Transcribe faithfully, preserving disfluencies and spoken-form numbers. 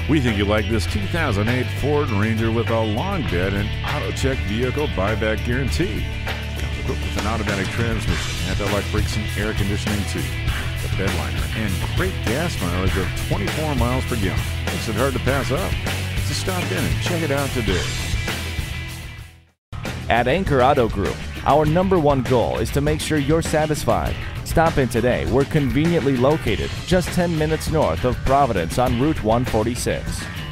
We think you like this two thousand eight Ford Ranger with a long bed and AutoCheck vehicle buyback guarantee. Comes equipped with an automatic transmission, anti-lock brakes and air conditioning too. The Bedliner and great gas mileage of twenty-four miles per gallon. Makes it hard to pass up. So stop in and check it out today. At Anchor Auto Group, our number one goal is to make sure you're satisfied. Stop in today. We're conveniently located just ten minutes north of Providence on Route one forty-six.